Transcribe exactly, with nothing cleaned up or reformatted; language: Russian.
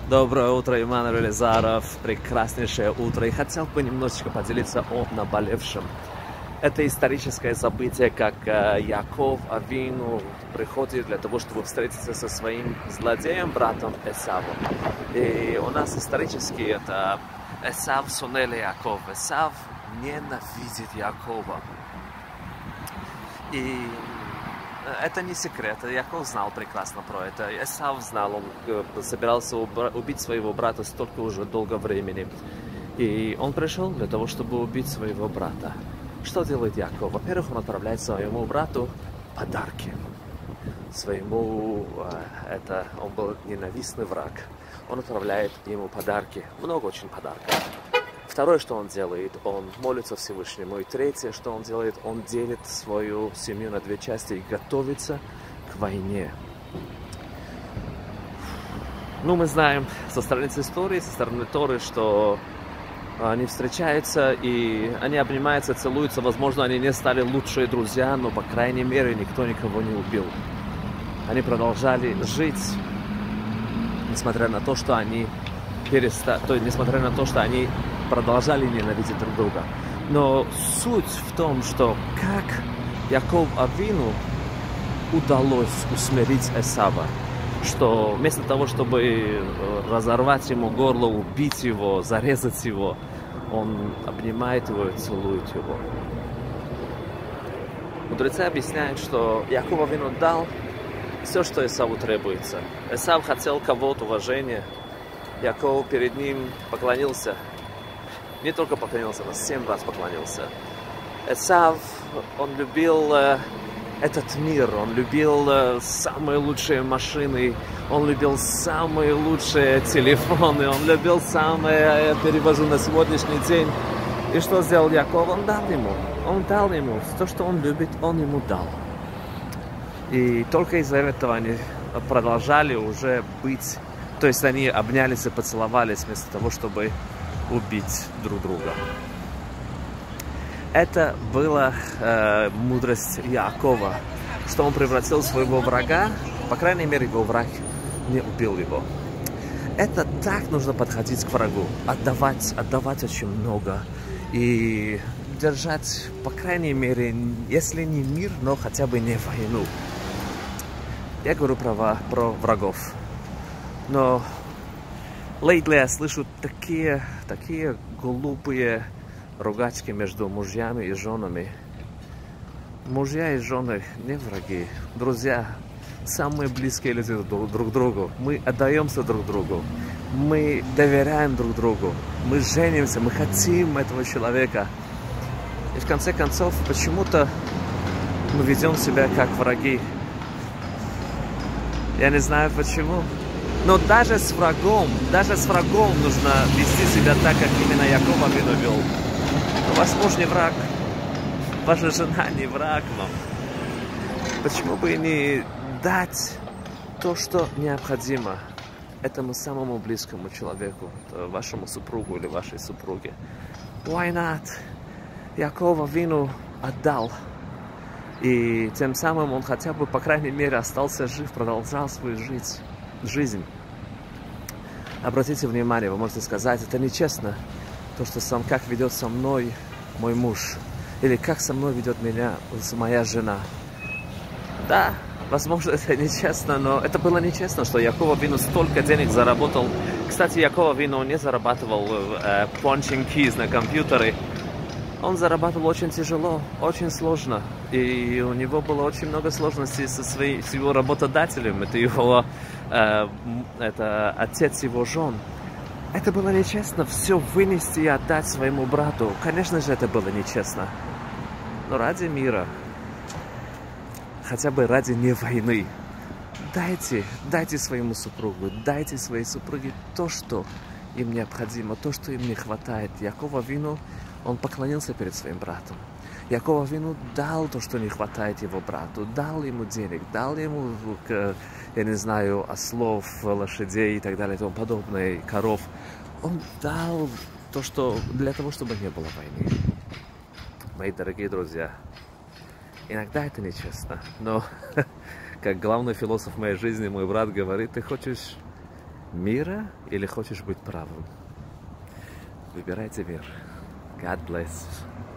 Доброе утро, Иммануэль Элизаров. Прекраснейшее утро. И хотел бы немножечко поделиться о наболевшем. Это историческое событие, как Яков Авину приходит для того, чтобы встретиться со своим злодеем, братом Эсавом. И у нас исторически это Эсав сонеле Яков. Эсав ненавидит Якова. И это не секрет, Яков знал прекрасно про это. Эсав знал, он собирался убить своего брата столько уже долго времени. И он пришел для того, чтобы убить своего брата. Что делает Яков? Во-первых, он отправляет своему брату подарки. Своему, это, он был ненавистный враг. Он отправляет ему подарки, много очень подарков. Второе, что он делает, он молится Всевышнему. И третье, что он делает, он делит свою семью на две части и готовится к войне. Ну, мы знаем со стороны истории, со стороны Торы, что они встречаются и они обнимаются, целуются. Возможно, они не стали лучшие друзья, но, по крайней мере, никто никого не убил. Они продолжали жить, несмотря на то, что они перестали, то есть, несмотря на то, что они продолжали ненавидеть друг друга. Но суть в том, что как Яков Авину удалось усмирить Эсава, что вместо того, чтобы разорвать ему горло, убить его, зарезать его, он обнимает его и целует его. Мудрецы объясняют, что Яков Авину дал все, что Эсаву требуется. Эсав хотел кого-то уважения. Яков перед ним поклонился. Не только поклонился, но семь раз поклонился. Эсав, он любил э, этот мир, он любил э, самые лучшие машины, он любил самые лучшие телефоны, он любил самые, я перевожу на сегодняшний день. И что сделал Яков? Он дал ему, он дал ему, то, что он любит, он ему дал. И только из-за этого они продолжали уже быть, то есть они обнялись и поцеловались вместо того, чтобы убить друг друга. Это была э, мудрость Якова, что он превратил своего врага, по крайней мере, его враг не убил его. Это так нужно подходить к врагу, отдавать, отдавать очень много и держать, по крайней мере, если не мир, но хотя бы не войну. Я говорю про, про врагов, но lately я слышу такие, такие глупые ругачки между мужьями и женами. Мужья и жены не враги, друзья, самые близкие люди друг, друг другу. Мы отдаемся друг другу, мы доверяем друг другу, мы женимся, мы хотим этого человека. И в конце концов, почему-то мы ведем себя как враги. Я не знаю почему. Но даже с врагом, даже с врагом нужно вести себя так, как именно Яков Авину вел. Но ваш муж не враг, ваша жена не враг вам. Почему бы не дать то, что необходимо этому самому близкому человеку, вашему супругу или вашей супруге? Why not? Яков Авину отдал. И тем самым он хотя бы, по крайней мере, остался жив, продолжал свою жизнь. жизнь. Обратите внимание, вы можете сказать, это нечестно, то, что сам как ведет со мной мой муж, или как со мной ведет меня моя жена. Да, возможно, это нечестно, но это было нечестно, что Яков Авину столько денег заработал. Кстати, Яков Авину не зарабатывал э, punching keys на компьютере. Он зарабатывал очень тяжело, очень сложно. И у него было очень много сложностей со своим, с его работодателем. Это его, э, это отец его жен. Это было нечестно, все вынести и отдать своему брату. Конечно же, это было нечестно. Но ради мира, хотя бы ради не войны, дайте, дайте своему супругу, дайте своей супруге то, что им необходимо, то, что им не хватает. Яков Авину, он поклонился перед своим братом. Яков Авину дал то, что не хватает его брату, дал ему денег, дал ему, я не знаю, ослов, лошадей и так далее и тому подобное, коров. Он дал то, что для того, чтобы не было войны. Мои дорогие друзья, иногда это нечестно, но как главный философ моей жизни, мой брат говорит, ты хочешь мира или хочешь быть правым? Выбирайте мир. God bless.